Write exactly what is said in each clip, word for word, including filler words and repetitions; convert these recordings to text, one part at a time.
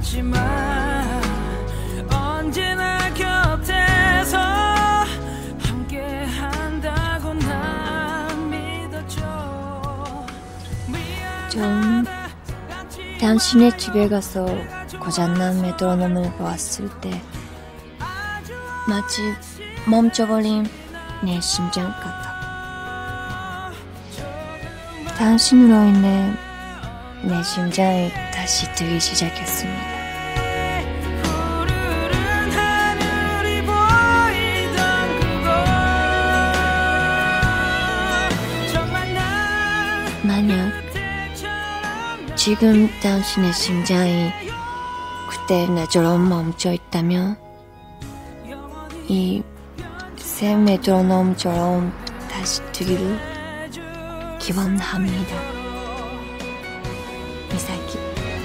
없지만 언제나 곁에서 함께 한다고 난 믿었죠. 좀 당신의 집에 가서 고장난 메트로놈을 보았을 때 마치 멈춰버린 내 심장 같아. 당신으로 인해 내 심장이 다시 뛰기 시작했습니다. 만약 지금 당신의 심장이 그때 나처럼 멈춰 있다면 이 새 메트로놈처럼 다시 뛰기를 기원합니다. 미사키.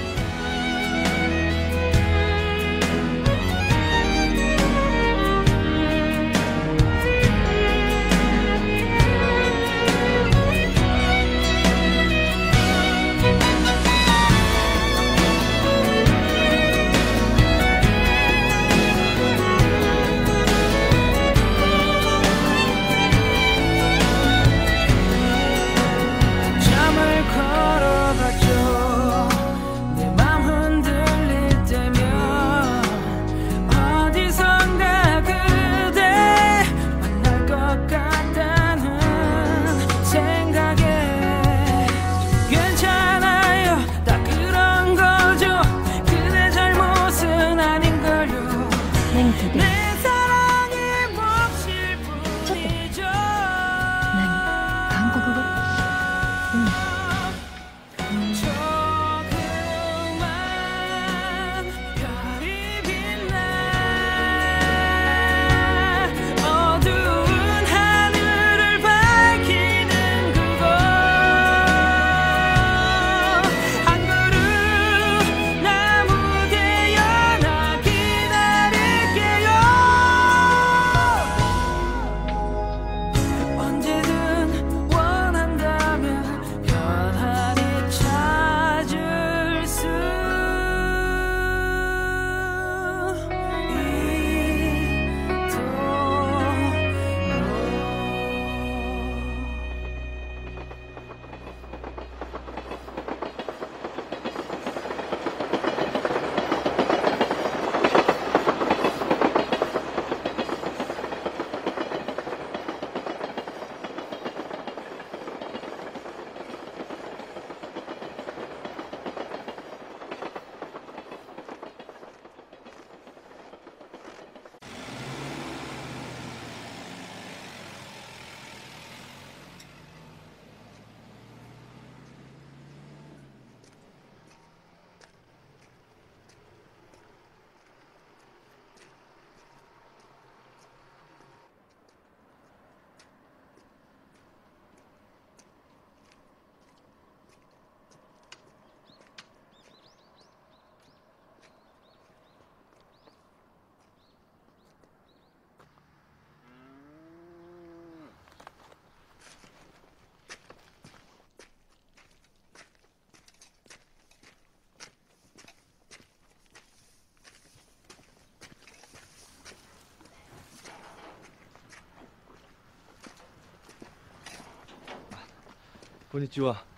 こんにちは。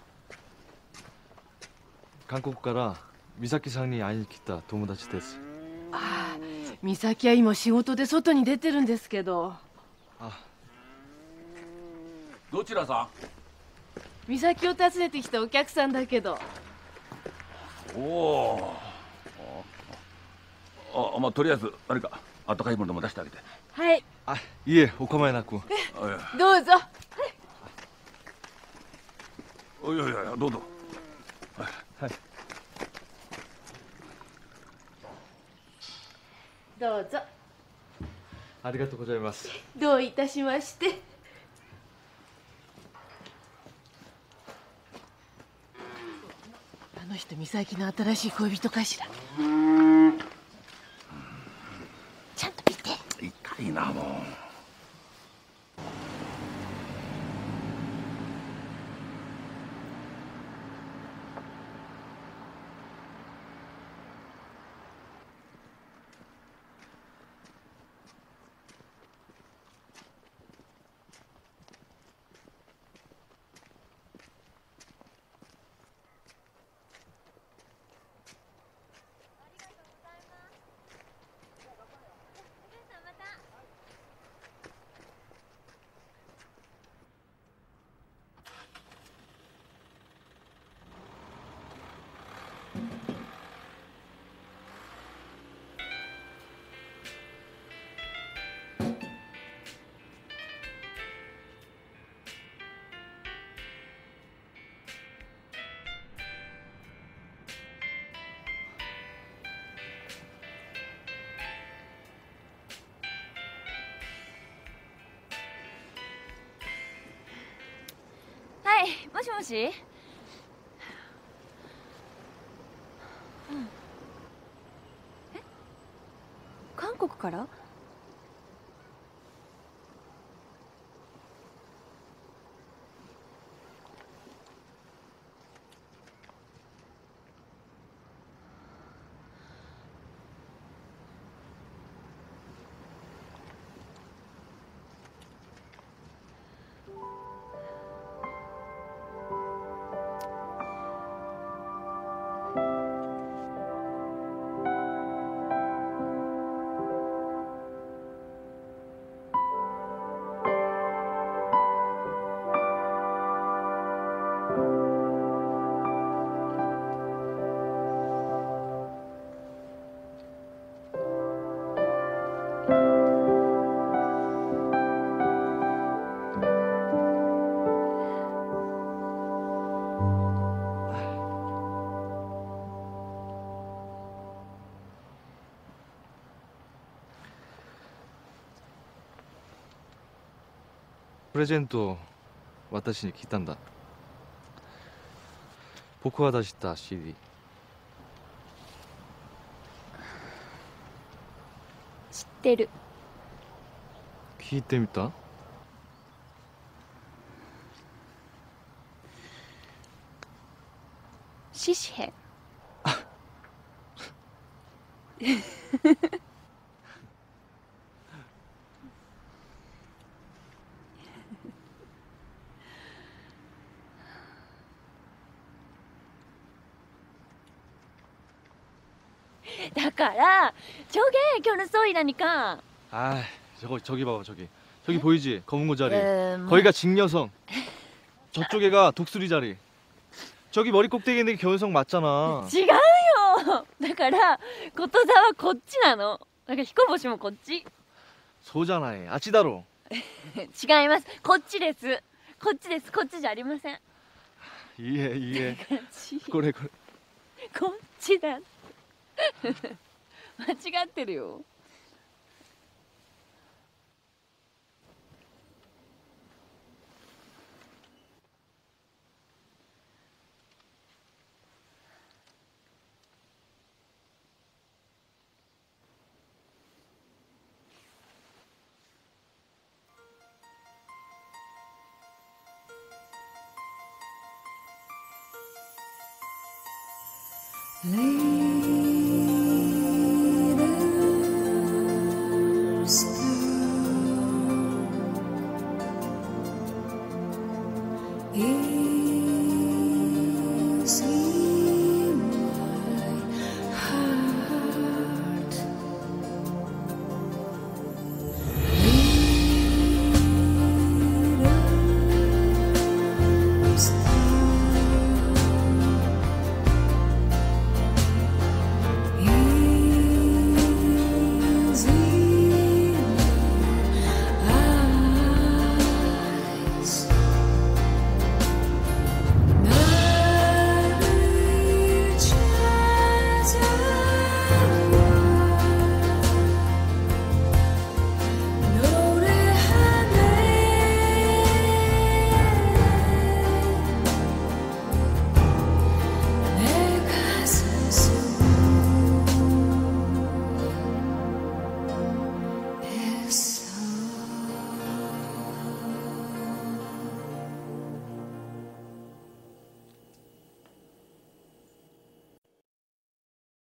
韓国から美咲さんに会いに来た友達です。 ああ、美咲は今仕事で外に出てるんですけど。 あ、 どちらさん？ 美咲を訪ねてきたお客さんだけど。 おお。あ、まあとりあえず何か温かいものでも出してあげて。 はい。 あ、いえ、お構いなく。 どうぞ。 いやいやいや、どうぞ。 はい。 どうぞ。 ありがとうございます。 どういたしまして。あの人美咲の新しい恋人かしら。ちゃんと見て。 痛いなもう。 い、もしもし。うん、え、韓国から？ プレゼントを私に聞いたんだ。僕が出した シーディー。 知ってる。 聞いてみた？ シシヘ。だから저게 결혼 소리라니까. 아, 저거 저기 봐봐 저기. 저기 보이지? 검은 거 자리. 음... 거기가 직녀성. 저쪽 애가 독수리 자리. 저기 머리 꼭대기 있는 게 겨울성 맞잖아. 違うよ。だからこと座はこっちなの。だから彦星もこっち。 そうじゃない。あっちだろ。 違います。こっちです。こっちです。こっちじゃありません。 いいえいいえ。これこれ。 こっちだ。間違ってるよ。 Lady